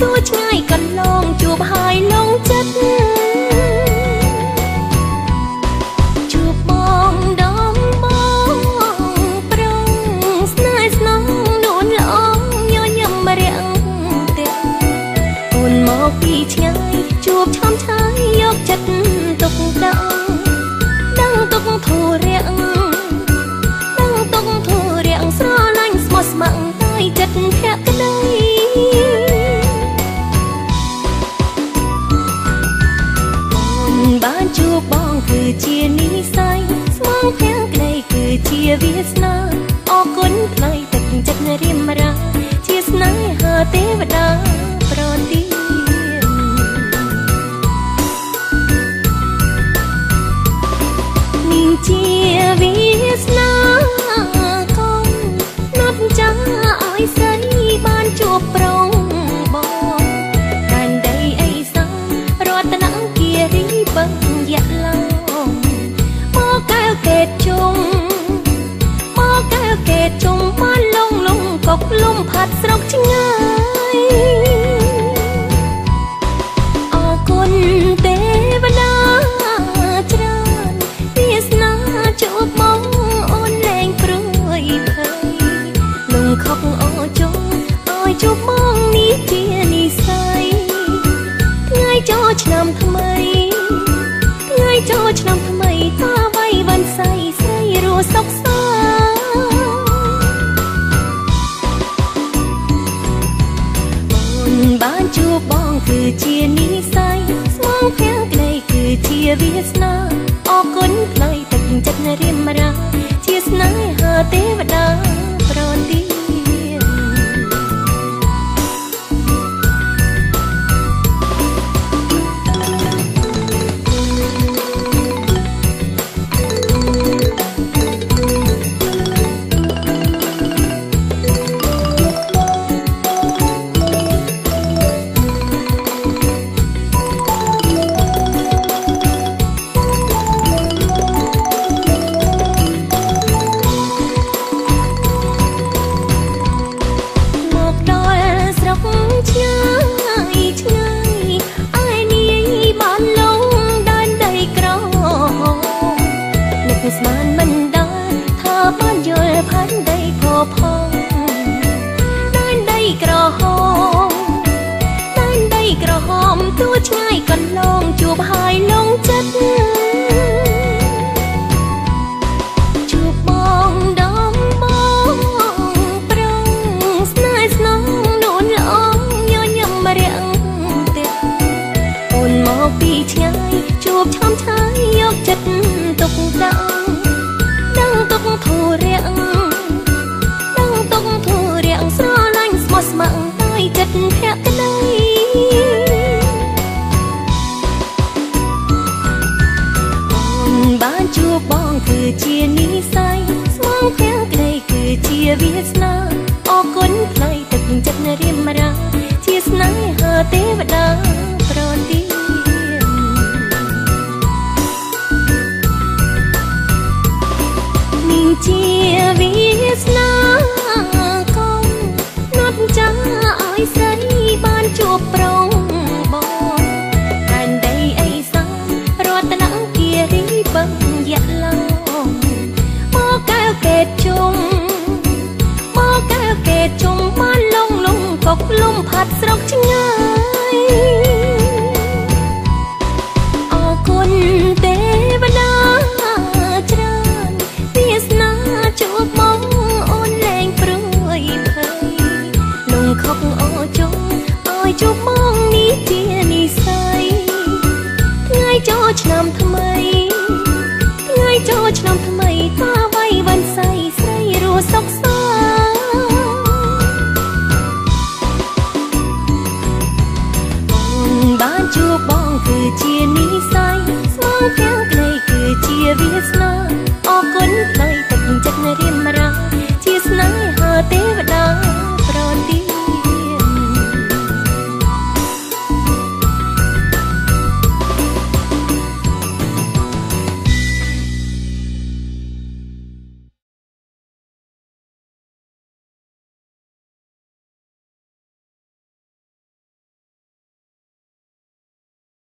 ទោះឆ្ងាយក៏ឡងជួបហើយឡងចិត្តជួបបងដំបងប្រងស្នេហ៍ស្នងនួនល្អញញឹមរាំងទៀតអូនមកពីឆ្ងាយជួបឆំឆាយយកចិត្តទុកដឹងទុកធូររាំងដឹងទុកធូររាំងស្រឡាញ់ស្មោះស្ម័គ្រតែចិត្តភក្តីបានជួបបងគឺជានិស្ស័យស្មងភាំងក្តីគឺជាវាសនាអរគុណថ្លៃទឹកចិត្តរៀមរាជាស្នេហាទេវតាប្រទាននាងជាវាសនាកូនណាត់ចាឲ្យស្រីបានជួបប្រងបងដែនដីអីសារតនគិរីបឹងយៈឡោមកកែវកេតជុំមកកែវកេតជុំបានលងកុកលំផាត់ស្រុកឆ្ងាយអរគុណទេវតាច្រើនវាសនាជួបមកអូនលែងព្រួយភ័យលំខុកអរជុំឲ្យជួបមកនេះជានិស្ស័យថ្ងៃចូលឆ្នាំថ្មីថ្ងៃចូលឆ្នាំថ្មីតាវៃវ៉ាន់សៃស្រីរស់សុខសាបានជួបបងគឺជានិស្ស័យស្មងភាំងក្តីគឺជាវាសនាអរគុណថ្លៃទឹកចិត្តរៀមរាជាស្នេហាទេវតាប្រទានស្មានមិនដល់ថាបានយល់ផាន់ដីផផងដែនដីក្រហមដែនដីក្រហមទោះឆ្ងាយក៏ឡងជួបហើយឡងចិត្តជួបបងដំបងប្រងស្នេហ៍ស្នងនួនល្អញញឹមរាំងទៀតអូនមកពីឆ្ងាយជួបឆំឆាយយកចិត្តទុកដឹងទុកធូររាំងដឹងទុកធូររាំងស្រឡាញ់ស្មោះស្ម័គ្រតែចិត្តភក្តីបានជួបបងគឺជានិស្ស័យស្មងភាំងក្តីគឺជាវាសនាអរគុណថ្លៃទឹកចិត្តរៀមរាជាស្នេហាទេវតាប្រទានជាវាសនាកូនណាត់ចាឲ្យស្រីបានជួបប្រងបងដែនដីអីសារតនគិរីបឹងយៈឡោមកកែវកេតជុំមកកែវកេតជុំបានលងកុកលំផាត់ស្រុកឆ្